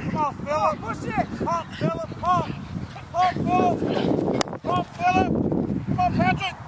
Come on, Philip. Push it. Pump, Philip. Pump. Pump, Philip. Pump, Philip. Come on, Patrick.